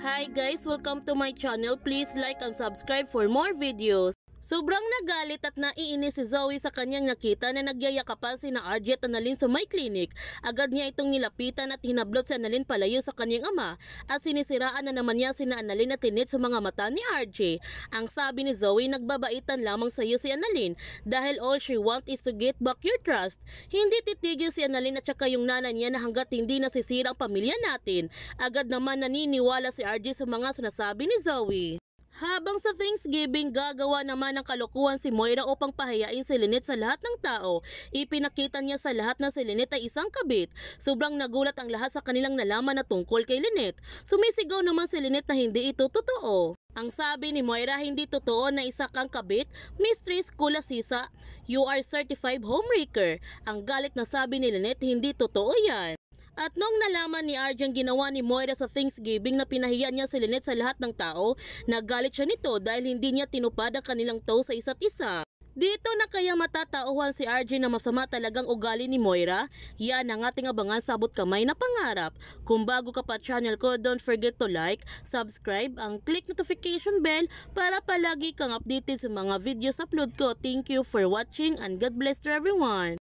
Hi guys, welcome to my channel. Please like and subscribe for more videos. Sobrang nagalit at naiinis si Zoe sa kanyang nakita na nagyayakapan sina RJ at Annalyn sa may clinic. Agad niya itong nilapitan at hinablot si Annalyn palayo sa kanyang ama at sinisiraan na naman niya sina Annalyn at tinit sa mga mata ni RJ. Ang sabi ni Zoe, nagbabaitan lamang sa iyo si Annalyn dahil all she want is to get back your trust. Hindi titigil si Annalyn at saka yung nanay niya na hanggat hindi nasisira ang pamilya natin. Agad naman naniniwala si RJ sa mga sinasabi ni Zoe. Habang sa Thanksgiving, gagawa naman ng kalokohan si Moira upang pahayain si Lynette sa lahat ng tao. Ipinakita niya sa lahat na si Lynette ay isang kabit. Sobrang nagulat ang lahat sa kanilang nalaman na tungkol kay Lynette. Sumisigaw naman si Lynette na hindi ito totoo. Ang sabi ni Moira, hindi totoo na isa kang kabit, Mistress Kulasisa. You are certified homewrecker. Ang galit na sabi ni Lynette, hindi totoo yan. At nung nalaman ni RJ ang ginawa ni Moira sa Thanksgiving na pinahiya niya si Lynette sa lahat ng tao, nagalit siya nito dahil hindi niya tinupad ang kanilang toast sa isa't isa. Dito na kaya matatauhan si RJ na masama talagang ugali ni Moira? Yan ang ating abangan sa abot kamay na pangarap. Kung bago ka pa channel ko, don't forget to like, subscribe, ang click notification bell para palagi kang updated sa mga videos upload ko. Thank you for watching and God bless to everyone.